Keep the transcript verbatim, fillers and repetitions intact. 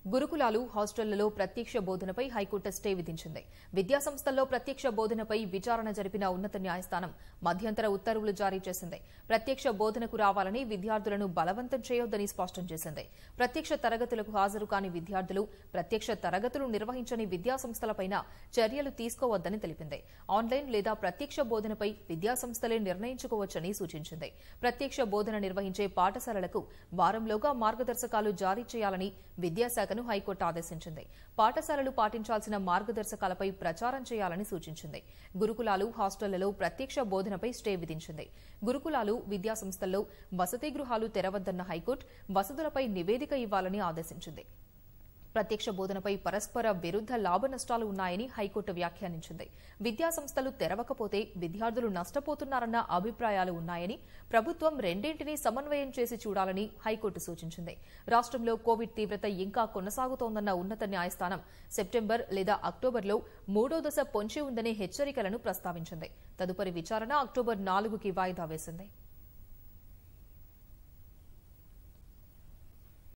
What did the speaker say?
గురుకులాలు హాస్టళ్లలో ప్రత్యక్ష బోధనపై high court stay విధించింది. విద్యాసంస్థల్లో ప్రత్యక్ష బోధనపై విచారణ జరిపిన ఉన్నత న్యాయస్థానం మధ్యంతర ఉత్తర్వులు జారీ చేసింది. ప్రత్యక్ష బోధనకు రావాలని విద్యార్థులను బలవంతం చేయొద్దని స్పష్టం చేసింది. ప్రత్యక్ష తరగతులకు హాజరు కాని విద్యార్థులు ప్రత్యక్ష తరగతులు నిర్వహించని విద్యాసంస్థలపై చర్యలు తీసుకోవద్దని తెలిపింది. ఆన్లైన్ లేదా ప్రత్యక్ష బోధనపై విద్యాసంస్థలే నిర్ణయించుకోవచ్చని సూచించింది. ప్రత్యక్ష బోధన నిర్వహించే పాఠశాలలకు వారంలోగా మార్గదర్శకాలు జారీ చేయాలని విద్యాశాఖ హైకోర్టు ఆదేశించింది. పాఠశాలలు పాటించాల్సిన మార్గదర్శకాలపై ప్రచారం చేయాలని సూచించింది. గురుకులాలు హాస్టళ్లలో ప్రత్యక్ష బోధనపై స్టే విధించింది. గురుకులాలు విద్యాసంస్థల్లో వసతి గృహాలు తెరవద్దన్న హైకోర్టు వసతులపై నివేదిక ఇవ్వాలని ఆదేశించింది. ప్రత్యక్ష బోధనపై పరస్పర విరుద్ద లాభ నష్టాలు ఉన్నాయని హైకోర్టు వ్యాఖ్యానించింది. విద్యాసంస్థలు తెరవకపోతే విద్యార్థులు నష్టపోతున్నారన్న అభిప్రాయాలు ఉన్నాయని, ప్రభుత్వం రెండింటినీ సమన్వయం చేసి చూడాలని హైకోర్టు సూచించింది. రాష్ట్రంలో కోవిడ్ తీవ్రత ఇంకా కొనసాగుతోందన్న ఉన్నత న్యాయస్థానం సెప్టెంబర్ లేదా అక్టోబర్లో మూడో దశ పొంచి ఉందనే హెచ్చరికలను ప్రస్తావించింది. తదుపరి విచారణ అక్టోబర్ నాలుగుకి వాయిదా వేసింది.